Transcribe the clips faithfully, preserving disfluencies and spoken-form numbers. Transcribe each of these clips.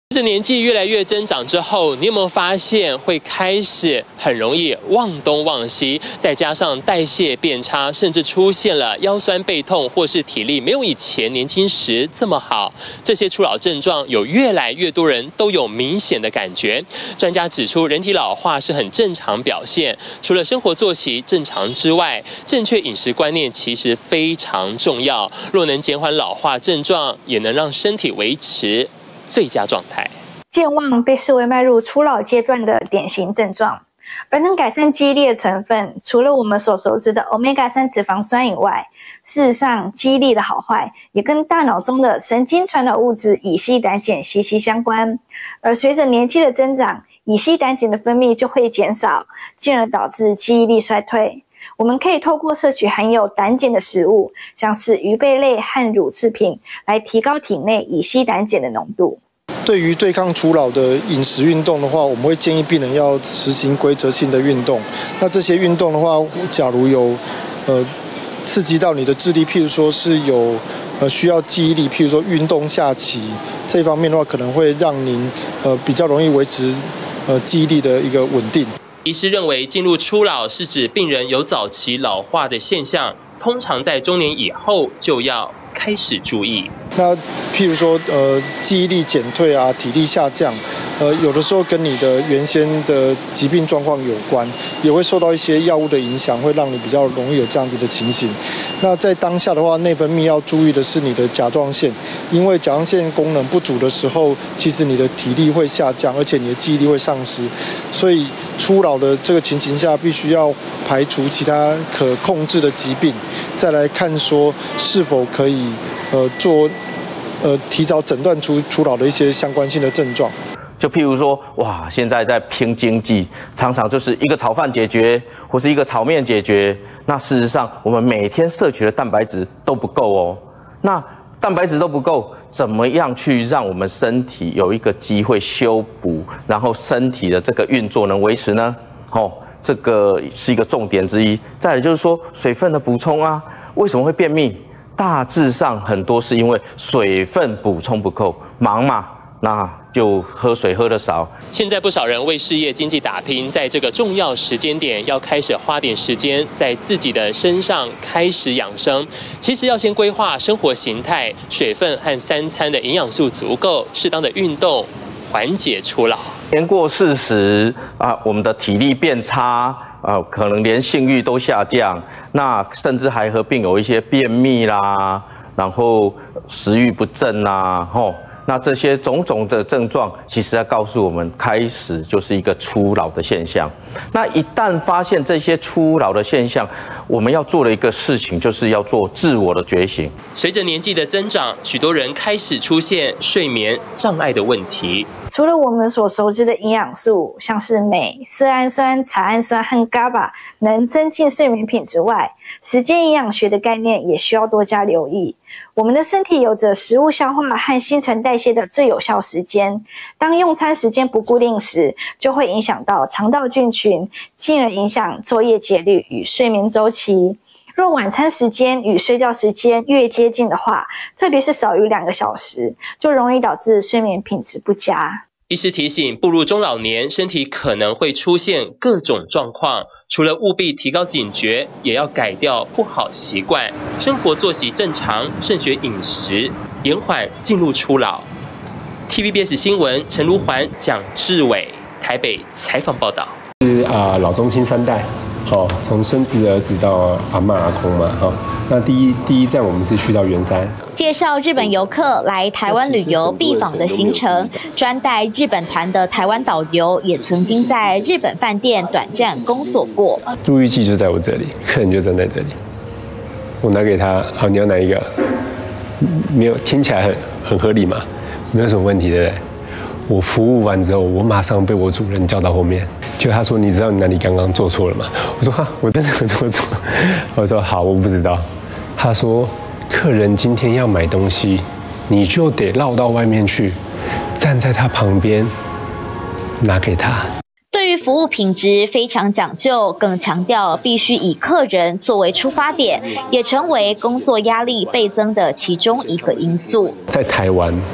随着年纪越来越增长之后，你有没有发现会开始很容易忘东忘西，再加上代谢变差，甚至出现了腰酸背痛，或是体力没有以前年轻时这么好？这些初老症状有越来越多人都有明显的感觉。专家指出，人体老化是很正常表现，除了生活作息正常之外，正确饮食观念其实非常重要。若能减缓老化症状，也能让身体维持最佳状态。 健忘被视为迈入初老阶段的典型症状，而能改善记忆力的成分，除了我们所熟知的 欧米伽三 脂肪酸以外，事实上记忆力的好坏也跟大脑中的神经传导物质乙酰胆碱息息相关。而随着年纪的增长，乙酰胆碱的分泌就会减少，进而导致记忆力衰退。我们可以透过摄取含有胆碱的食物，像是鱼贝类和乳制品，来提高体内乙酰胆碱的浓度。 对于对抗初老的饮食运动的话，我们会建议病人要实行规则性的运动。那这些运动的话，假如有呃刺激到你的智力，譬如说是有呃需要记忆力，譬如说运动下棋这一方面的话，可能会让您呃比较容易维持呃记忆力的一个稳定。 医师认为，进入初老是指病人有早期老化的现象，通常在中年以后就要开始注意。 那譬如说，呃，记忆力减退啊，体力下降，呃，有的时候跟你的原先的疾病状况有关，也会受到一些药物的影响，会让你比较容易有这样子的情形。那在当下的话，内分泌要注意的是你的甲状腺，因为甲状腺功能不足的时候，其实你的体力会下降，而且你的记忆力会丧失。所以初老的这个情形下，必须要排除其他可控制的疾病，再来看说是否可以呃做。呃，提早诊断出初老的一些相关性的症状， 就譬如说，哇，现在在拼经济，常常就是一个炒饭解决，或是一个炒面解决。那事实上，我们每天摄取的蛋白质都不够哦。那蛋白质都不够，怎么样去让我们身体有一个机会修补，然后身体的这个运作能维持呢？哦，这个是一个重点之一。再来就是说，水分的补充啊，为什么会便秘？大致上很多是因为水分补充不够，忙嘛，那就喝水喝得少。 现在不少人为事业经济打拼，在这个重要时间点，要开始花点时间在自己的身上开始养生。其实要先规划生活形态，水分和三餐的营养素足够，适当的运动，缓解初老。 年过四十啊，我们的体力变差。啊，可能连性欲都下降，那甚至还合并有一些便秘啦，然后食欲不振啦，吼，那这些种种的症状，其实要告诉我们，开始就是一个初老的现象。那一旦发现这些初老的现象，我们要做的一个事情，就是要做自我的觉醒。 随着年纪的增长，许多人开始出现睡眠障碍的问题。 除了我们所熟知的营养素，像是镁、色氨酸、茶氨酸和 G A B A 能增进睡眠品质外，时间营养学的概念也需要多加留意。我们的身体有着食物消化和新陈代谢的最有效时间，当用餐时间不固定时，就会影响到肠道菌群，进而影响昼夜节律与睡眠周期。若晚餐时间与睡觉时间越接近的话，特别是少于两个小时，就容易导致睡眠品质不佳。 医师提醒，步入中老年，身体可能会出现各种状况，除了务必提高警觉，也要改掉不好习惯，生活作息正常，慎选饮食，延缓进入初老。T V B S 新闻陈如环、蒋志伟台北采访报道。 是啊、呃，老中青三代。好、哦，从孙子儿子到阿嬷阿公嘛，哈、哦。那第一第一站我们是去到圆山， 介绍日本游客来台湾旅游必访的行程。专带日本团的台湾导游也曾经在日本饭店短暂工作过。 入浴剂就在我这里，客人就站在这里，我拿给他，好，你要哪一个？没有，听起来很很合理嘛，没有什么问题，对不对？我服务完之后，我马上被我主任叫到后面，就他说：“你知道你哪里刚刚做错了吗？”我说：“哈，我真的有做错。”我说：“好，我不知道。”他说：“客人今天要买东西，你就得绕到外面去，站在他旁边，拿给他。” 对于服务品质非常讲究，更强调必须以客人作为出发点，也成为工作压力倍增的其中一个因素。 在台湾，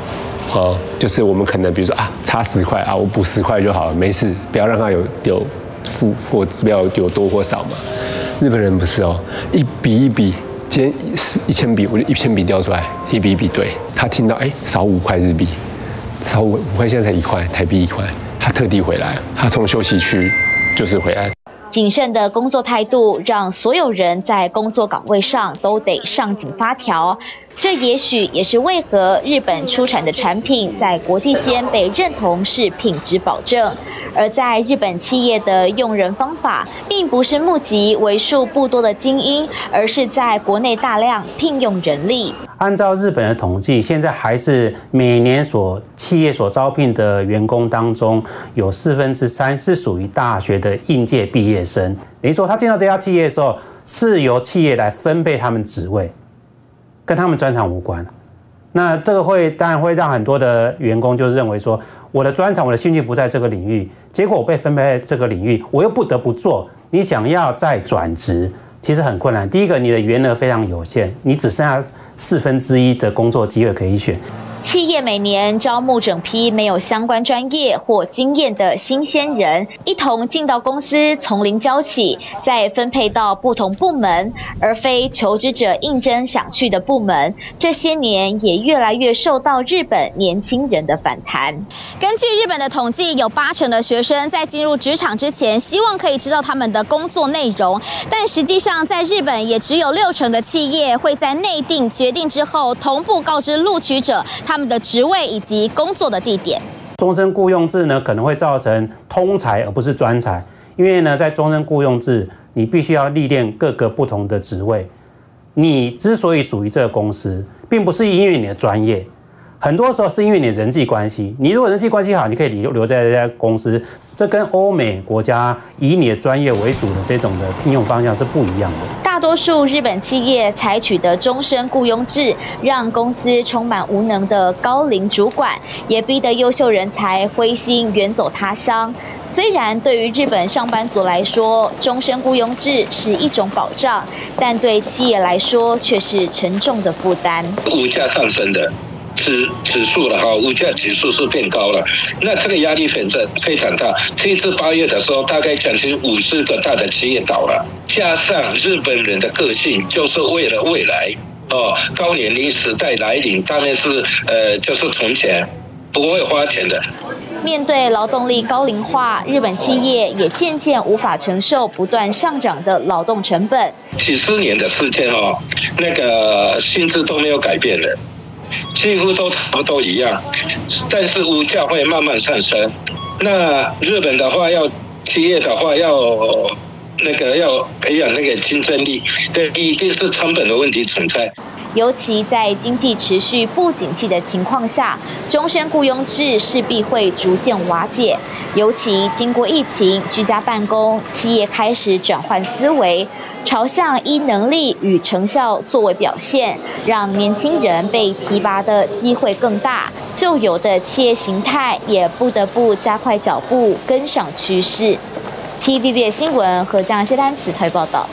哦，就是我们可能比如说啊，差十块啊，我补十块就好了，没事，不要让他有有负或不要有多或少嘛。日本人不是哦，一笔一笔，今天一千笔，我就一千笔调出来，一笔一笔对。他听到哎少五块日币，少五五块现在才一块台币一块，他特地回来，他从休息区就是回来。 谨慎的工作态度，让所有人在工作岗位上都得上紧发条。这也许也是为何日本出产的产品在国际间被认同是品质保证。而在日本企业的用人方法，并不是募集为数不多的精英，而是在国内大量聘用人力。 按照日本的统计，现在还是每年所企业所招聘的员工当中，有四分之三是属于大学的应届毕业生。等于说，他进到这家企业的时候，是由企业来分配他们职位，跟他们专长无关。那这个会当然会让很多的员工就认为说，我的专长、我的兴趣不在这个领域，结果我被分配在这个领域，我又不得不做。你想要再转职，其实很困难。第一个，你的员额非常有限，你只剩下四分之一的工作机会可以选。 企业每年招募整批没有相关专业或经验的新鲜人，一同进到公司，从零教起，再分配到不同部门，而非求职者应征想去的部门。这些年也越来越受到日本年轻人的反弹。 根据日本的统计，有八成的学生在进入职场之前，希望可以知道他们的工作内容，但实际上在日本也只有六成的企业会在内定决定之后，同步告知录取者他们的职位以及工作的地点。 终身雇佣制呢，可能会造成通才而不是专才，因为呢，在终身雇佣制，你必须要历练各个不同的职位。你之所以属于这个公司，并不是因为你的专业，很多时候是因为你的人际关系。你如果人际关系好，你可以留留在这家公司，这跟欧美国家以你的专业为主的这种的聘用方向是不一样的。 大多数日本企业采取的终身雇佣制，让公司充满无能的高龄主管，也逼得优秀人才灰心远走他乡。虽然对于日本上班族来说，终身雇佣制是一种保障，但对企业来说却是沉重的负担。 物价上升的指指数了哈，物价指数是变高了，那这个压力非常非常大。这次八月的时候，大概将近五十个大的企业倒了，加上日本人的个性，就是为了未来哦，高年龄时代来临，当然是呃，就是存钱，不会花钱的。 面对劳动力高龄化，日本企业也渐渐无法承受不断上涨的劳动成本。 几十年的时间哦，那个薪资都没有改变的。几乎都差不多一样，但是物价会慢慢上升。那日本的话，要企业的话要那个要培养那个竞争力，对，一定是成本的问题存在。 尤其在经济持续不景气的情况下，终身雇佣制势必会逐渐瓦解。尤其经过疫情居家办公，企业开始转换思维，朝向依能力与成效作为表现，让年轻人被提拔的机会更大。旧有的企业形态也不得不加快脚步，跟上趋势。T V B 新闻何江谢丹词台报道。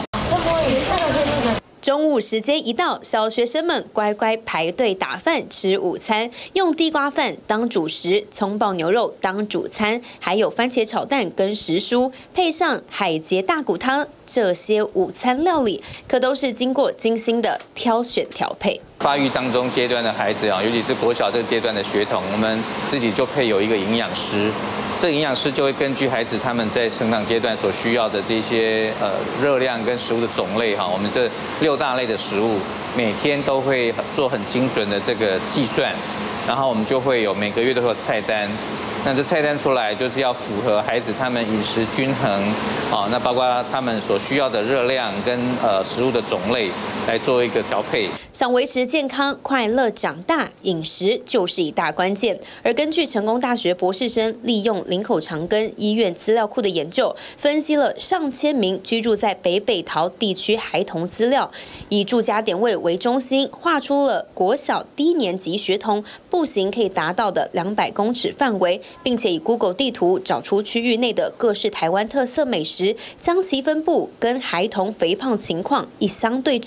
中午时间一到，小学生们乖乖排队打饭吃午餐，用地瓜饭当主食，葱爆牛肉当主餐，还有番茄炒蛋跟时蔬，配上海茄大骨汤，这些午餐料理可都是经过精心的挑选调配。 发育当中阶段的孩子啊，尤其是国小这个阶段的学童，我们自己就配有一个营养师。这个营养师就会根据孩子他们在成长阶段所需要的这些呃热量跟食物的种类哈，我们这六大类的食物每天都会做很精准的这个计算，然后我们就会有每个月都会有菜单。那这菜单出来就是要符合孩子他们饮食均衡啊，那包括他们所需要的热量跟呃食物的种类来做一个调配。 想维持健康快乐长大，饮食就是一大关键。而根据成功大学博士生利用林口长庚医院资料库的研究，分析了上千名居住在北北桃地区孩童资料，以住家点位为中心，画出了国小低年级学童步行可以达到的两百公尺范围，并且以 Google 地图找出区域内的各式台湾特色美食，将其分布跟孩童肥胖情况一相对照。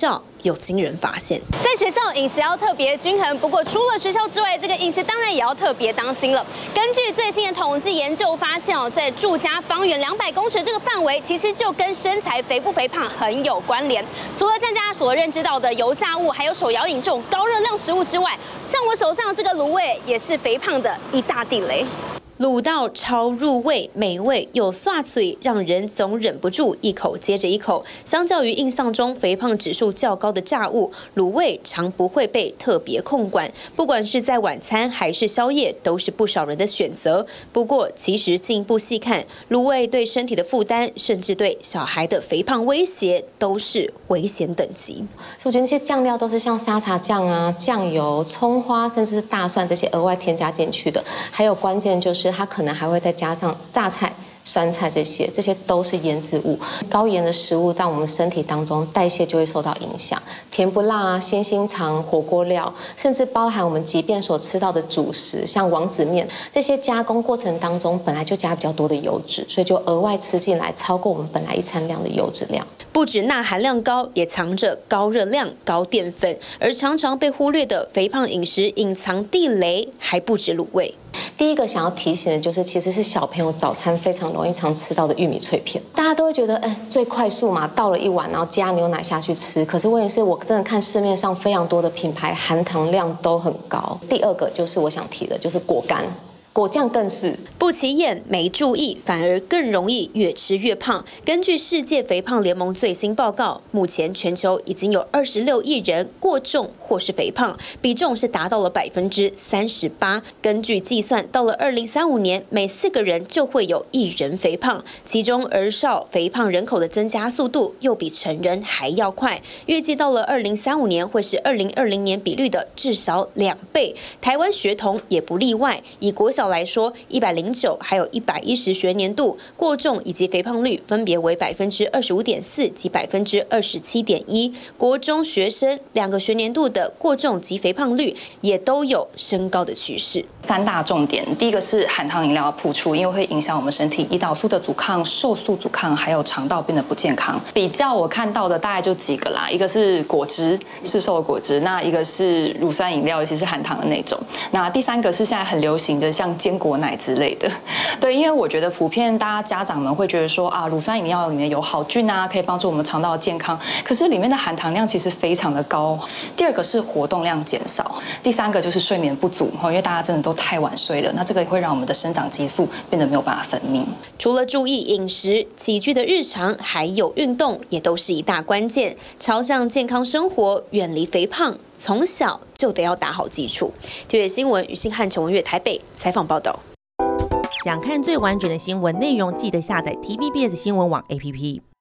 有惊人发现。 在学校饮食要特别均衡，不过除了学校之外，这个饮食当然也要特别当心了。根据最新的统计研究发现哦，在住家方圆两百公尺这个范围，其实就跟身材肥不肥胖很有关联。除了大家所认知到的油炸物，还有手摇饮这种高热量食物之外，像我手上这个卤味也是肥胖的一大地雷。 卤到超入味，美味又刷嘴，让人总忍不住一口接着一口。相较于印象中肥胖指数较高的炸物，卤味常不会被特别控管。不管是在晚餐还是宵夜，都是不少人的选择。不过，其实进一步细看，卤味对身体的负担，甚至对小孩的肥胖威胁，都是危险等级。 所以我觉得那些酱料都是像沙茶酱啊、酱油、葱花，甚至是大蒜这些额外添加进去的。还有关键就是。它可能还会再加上榨菜、酸菜这些，这些都是腌制物。高盐的食物在我们身体当中代谢就会受到影响。甜不辣啊、鲜心肠、火锅料，甚至包含我们即便所吃到的主食，像王子面，这些加工过程当中本来就加比较多的油脂，所以就额外吃进来，超过我们本来一餐量的油脂量。 不止钠含量高，也藏着高热量、高淀粉，而常常被忽略的肥胖饮食隐藏地雷还不止卤味。 第一个想要提醒的就是，其实是小朋友早餐非常容易常吃到的玉米脆片。大家都会觉得，哎，最快速嘛，倒了一碗，然后加牛奶下去吃。可是问题是我真的看市面上非常多的品牌，含糖量都很高。第二个就是我想提的，就是果干。果酱更是不起眼，没注意，反而更容易越吃越胖。根据世界肥胖联盟最新报告，目前全球已经有二十六亿人过重或是肥胖，比重是达到了百分之三十八。根据计算，到了二零三五年，每四个人就会有一人肥胖，其中儿少肥胖人口的增加速度又比成人还要快。预计到了二零三五年会是二零二零年比率的至少两倍。台湾学童也不例外，以国小来说，一百零九还有一百一十学年度过重以及肥胖率分别为百分之二十五点四及百分之二十七点一。国中学生两个学年度的过重及肥胖率也都有升高的趋势。 三大重点，第一个是含糖饮料曝出，因为会影响我们身体胰岛素的阻抗、瘦素阻抗，还有肠道变得不健康。比较我看到的大概就几个啦，一个是果汁，市售的果汁，那一个是乳酸饮料，尤其是含糖的那种。那第三个是现在很流行的像坚果奶之类的。对，因为我觉得普遍大家家长们会觉得说啊，乳酸饮料里面有好菌啊，可以帮助我们肠道的健康，可是里面的含糖量其实非常的高。第二个是活动量减少，第三个就是睡眠不足，因为大家真的都太晚睡了，那这个也会让我们的生长激素变得没有办法分泌。 除了注意饮食、起居的日常，还有运动，也都是一大关键。朝向健康生活，远离肥胖，从小就得要打好基础。九月新闻于信汉、陈文月台北采访报道。 想看最完整的新闻内容，记得下载 T V B S 新闻网 A P P。